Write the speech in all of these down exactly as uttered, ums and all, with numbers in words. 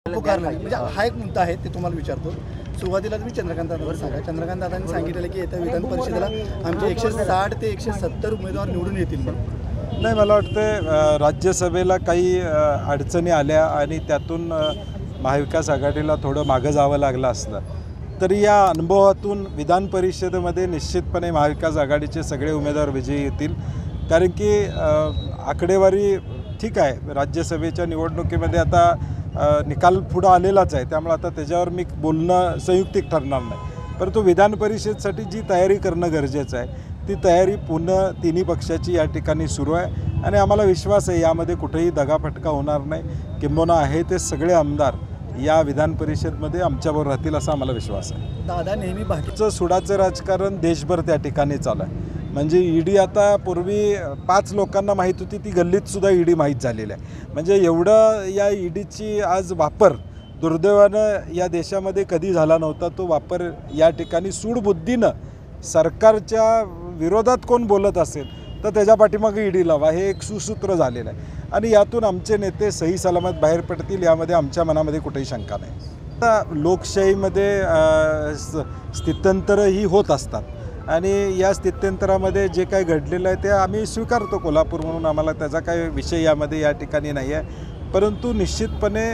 पुकारलं नाही. म्हणजे हा एक मुद्दा आहे ते तुम्हाला विचारतो. सुरुवातीला तुम्ही चंद्रकांत दादावर सांगा. चंद्रकांत दादांनी सांगितलेलं की येत्या विधान परिषदेला आमचे एकशे साठ ते एकशे सत्तर उमेदवार निवडून येतील म्हणून. नाही, मला वाटतं राज्यसभेला काही अडचणी आल्या आणि त्यातून महाविकास आघाडीला थोडं मागं जावं लागलं असलं तरी या अनुभवातून विधान परिषदेमध्ये निश्चितपणे महाविकास आघाडीचे सगळे उमेदवार विजयी येतील. कारण की आकडेवारी ठीक आहे, राज्यसभेच्या निवडणुकीमध्ये आता निकाल पुढं आलेलाच आहे, त्यामुळे आता त्याच्यावर मी बोलणं संयुक्तिक ठरणार नाही. परंतु विधान परिषदेसाठी जी तयारी करणं गरजेचं आहे ती तयारी पूर्ण तिन्ही पक्षाची या ठिकाणी सुरू आहे आणि आम्हाला विश्वास आहे यामध्ये कुठेही दगाफटका होणार नाही. किंबहुना आहे ते सगळे आमदार या विधान परिषदेमध्ये आमच्याबरोबर राहतील असा आम्हाला विश्वास आहे. दादा नेहमी बाकीचं सुडाचं राजकारण देशभर त्या ठिकाणी चालू आहे. म्हणजे ईडी आता पूर्वी पाच लोकांना माहीत होती, ती गल्लीतसुद्धा ईडी माहीत झालेली आहे. म्हणजे एवढं या ईडीची आज वापर दुर्दैवानं या देशामध्ये कधी झाला नव्हता. तो वापर या ठिकाणी सूडबुद्धीनं सरकारच्या विरोधात कोण बोलत असेल तर त्याच्या पाठीमागे ईडी लावा, हे एक सुसूत्र झालेलं आहे आणि यातून आमचे नेते सही सलामत बाहेर पडतील यामध्ये आमच्या मनामध्ये कुठेही शंका नाही. आता लोकशाहीमध्ये स्थित्यंतरही होत असतात आणि या स्थित्यंतरामध्ये जे काही घडलेलं आहे ते आम्ही स्वीकारतो कोल्हापूर म्हणून, आम्हाला त्याचा काही विषय यामध्ये या ठिकाणी नाही आहे. परंतु निश्चितपणे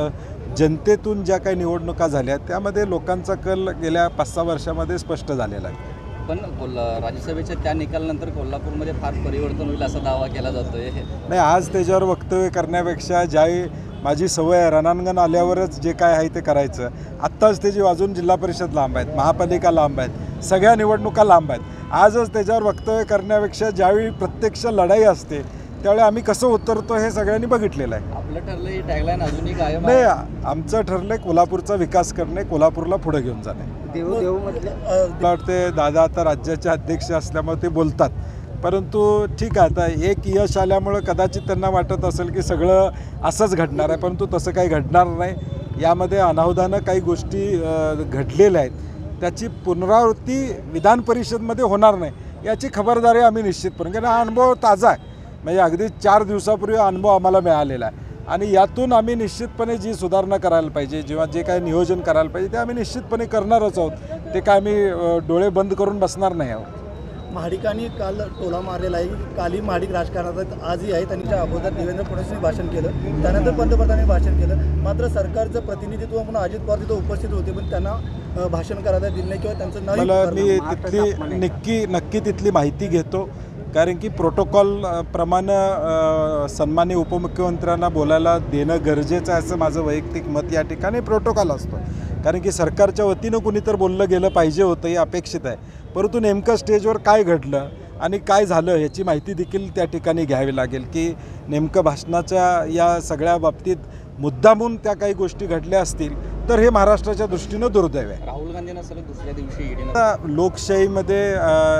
जनतेतून ज्या काही निवडणुका झाल्या त्यामध्ये लोकांचा कल गेल्या पाच सहा वर्षामध्ये स्पष्ट झालेला आहे. पण राज्यसभेच्या त्या निकालानंतर कोल्हापूरमध्ये फार परिवर्तन होईल असा दावा केला जातो आहे. नाही, आज त्याच्यावर वक्तव्य करण्यापेक्षा ज्यावेळी माझी सवय रणांगण आल्यावरच जे काय आहे ते करायचं. आत्ताच त्याची अजून जिल्हा परिषद लांब आहेत, महापालिका लांब आहेत, सगळ्या निवडणुका लांब आहेत. आजच त्याच्यावर वक्तव्य करण्यापेक्षा ज्यावेळी प्रत्यक्ष लढाई असते त्यावेळी आम्ही कसं उतरतो हे सगळ्यांनी बघितलेलं आहे. आपलं ठरलं ही टॅगलाईन अजूनही कायम नाही, आमचं ठरलं कोल्हापूरचा विकास करणे, कोल्हापूरला पुढे घेऊन जाणे. देऊ देऊ म्हटलं मला वाटते दादा आता राज्याचे अध्यक्ष असल्यामुळे ते बोलतात, परंतु ठीक आहे, आता एक यश आल्यामुळं कदाचित त्यांना वाटत असेल की सगळं असंच घडणार आहे, परंतु तसं काही घडणार नाही. यामध्ये अनावधानं काही गोष्टी घडलेल्या आहेत, त्याची पुनरावृत्ती विधान परिषदमध्ये होणार नाही याची खबरदारी आम्ही निश्चितपणे, कारण हा अनुभव ताजा आहे. म्हणजे अगदी चार दिवसापूर्वी अनुभव आम्हाला मिळालेला आहे आणि यातून आम्ही निश्चितपणे जी सुधारणा करायला पाहिजे, जेव्हा जे काही नियोजन करायला पाहिजे ते आम्ही निश्चितपणे करणारच आहोत. ते काय आम्ही डोळे बंद करून बसणार नाही आहोत. महाडिकांनी काल टोला मारलेला आहे. कालही महाडिक राजकारणात आजही आहे. त्यांच्या अगोदर देवेंद्र फडणवीसांनी भाषण केलं, त्यानंतर पंतप्रधानांनी भाषण केलं. मात्र सरकारचं प्रतिनिधित्व म्हणून अजित पवार तिथं उपस्थित होते पण त्यांना भाषण करायला दिलं नाही किंवा त्यांचं नाही. मला मी तिथली नक्की नक्की तिथली माहिती घेतो, कारण की प्रोटोकॉल प्रमाणे सन्माननीय उपमुख्यमंत्र्यांना बोलायला देणं गरजेचं आहे असं माझं वैयक्तिक मत. या ठिकाणी प्रोटोकॉल असतो, कारण की सरकारच्या वतीनं कुणी तर बोललं गेलं पाहिजे होतं हे अपेक्षित आहे. परंतु नेमकं स्टेजवर काय घडलं आणि काय झालं ह्याची माहिती देखील त्या ठिकाणी घ्यावी लागेल, की नेमकं भाषणाच्या या सगळ्या बाबतीत मुद्दामून त्या काही गोष्टी घडल्या असतील तर हे महाराष्ट्राच्या दृष्टीनं दुर्दैव आहे. राहुल गांधींना सलग दुसऱ्या दिवशी आता लोकशाहीमध्ये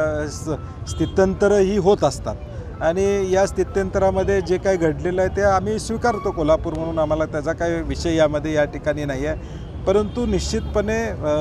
स्थित्यंतरही होत असतात आणि या स्थित्यंतरामध्ये जे काही घडलेलं आहे ते आम्ही स्वीकारतो कोल्हापूर म्हणून, आम्हाला त्याचा काही विषय यामध्ये या ठिकाणी नाही आहे. परंतु निश्चितपणे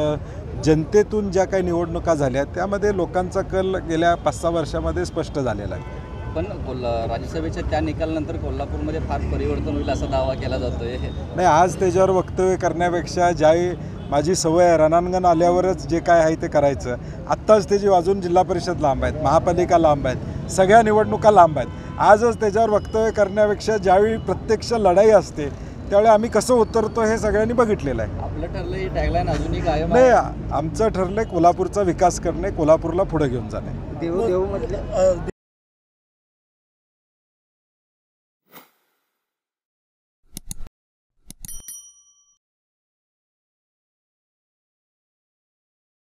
जनतेतून ज्या काही निवडणुका झाल्या त्यामध्ये लोकांचा कल गेल्या पाच सहा वर्षामध्ये स्पष्ट झालेला आहे. पण राज्यसभेच्या त्या निकालानंतर कोल्हापूरमध्ये फार परिवर्तन होईल असा दावा केला जातो आहे. नाही, आज त्याच्यावर वक्तव्य करण्यापेक्षा ज्यावेळी माझी सवय रणांगण आल्यावरच जे काय आहे ते करायचं. आत्ताच त्याची अजून जिल्हा परिषद लांब आहेत, महापालिका लांब आहेत, सगळ्या निवडणुका लांब आहेत. आजच त्याच्यावर वक्तव्य करण्यापेक्षा ज्यावेळी प्रत्यक्ष लढाई असते त्यावेळी आम्ही कसं उतरतो हे सगळ्यांनी बघितलेलं आहे. आपलं ठरलं ही टॅगलाईन अजूनही कायम नाही, आमचं ठरलं कोल्हापूरचा विकास करणे, कोल्हापूरला पुढे घेऊन जाणे. देऊ देऊ म्हटलं